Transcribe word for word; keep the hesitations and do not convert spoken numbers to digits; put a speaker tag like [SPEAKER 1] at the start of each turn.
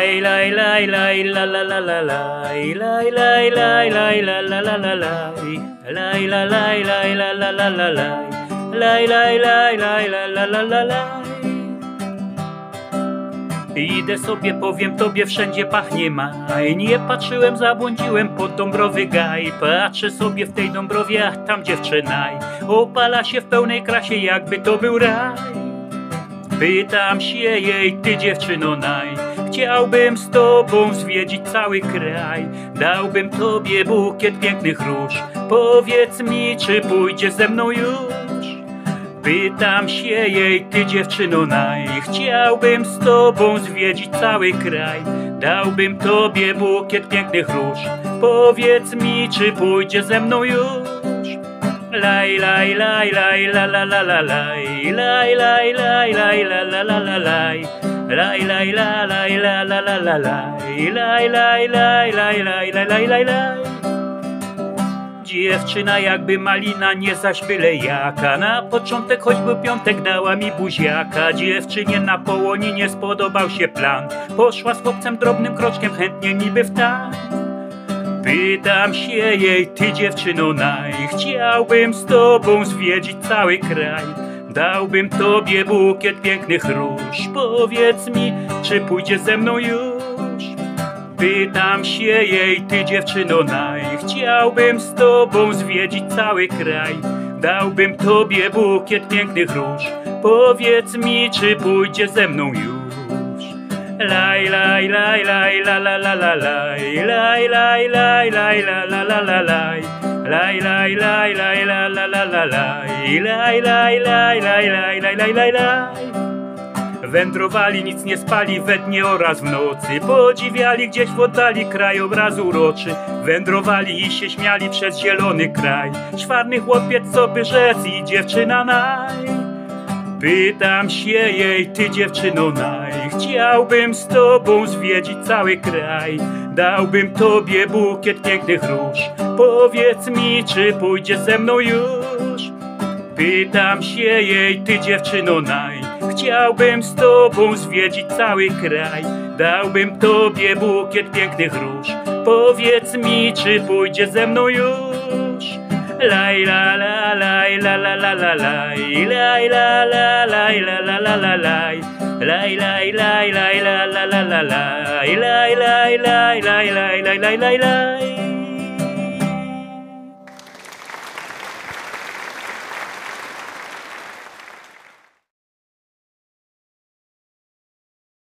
[SPEAKER 1] Laj, laj, laj, laj, la la la la laj, laj, laj, laj, laj, la la la la laj, laj, la laj, laj, la la la la laj, laj, laj, laj, laj, la la la la laj. Idę sobie, powiem tobie, wszędzie pachnie maj. Nie patrzyłem, zabłądziłem pod Dąbrowy Gaj. Patrzę sobie w tej Dąbrowie, a tam dziewczyna opala się w pełnej krasie, jakby to był raj. Pytam się jej, ty dziewczyno naj, chciałbym z tobą zwiedzić cały kraj. Dałbym tobie bukiet pięknych róż, powiedz mi, czy pójdziesz ze mną już? Pytam się jej, ty dziewczyno naj, chciałbym z tobą zwiedzić cały kraj. Dałbym tobie bukiet pięknych róż, powiedz mi, czy pójdziesz ze mną już? Laj, laj, laj, laj, la la la la laj, laj, laj, laj, laj, la la la la laj, laj, laj, la, laj, la la la la laj, laj, laj, laj, laj, laj, laj, laj, laj, laj. Dziewczyna jakby malina, nie zaś byle jaka. Na początek, choć był piątek, dała mi buziaka. Dziewczynie na Połoninie spodobał się plan. Poszła z chłopcem drobnym kroczkiem, chętnie niby w tam. Pytam się jej, ty dziewczyno naj, chciałbym z tobą zwiedzić cały kraj. Dałbym tobie bukiet pięknych róż, powiedz mi, czy pójdziesz ze mną już? Pytam się jej, ty dziewczyno naj, chciałbym z tobą zwiedzić cały kraj. Dałbym tobie bukiet pięknych róż, powiedz mi, czy pójdziesz ze mną już? Laj, laj, laj, laj, la la la la laj, laj, laj, laj, laj, la la la la laj, laj, laj, laj, laj, la la la la laj, laj, laj, laj, laj, laj, laj, laj, laj, laj. Wędrowali, nic nie spali we dnie oraz w nocy, podziwiali gdzieś w oddali krajobraz uroczy. Wędrowali i się śmiali przez zielony kraj, czwarny chłopiec, co by rzec, i dziewczyna naj. Pytam się jej, ty dziewczyno naj, chciałbym z tobą zwiedzić cały kraj. Dałbym tobie bukiet pięknych róż, powiedz mi, czy pójdziesz ze mną już? Pytam się jej, ty dziewczyno naj, chciałbym z tobą zwiedzić cały kraj. Dałbym tobie bukiet pięknych róż, powiedz mi, czy pójdziesz ze mną już? Laj, la, la, laj, la, la, la, la, laj, laj, la, la, laj, la, la, la, la, laj, laj, laj, laj, laj, la, la, la, la, laj, laj, laj, laj, laj, laj, laj, laj, laj, laj.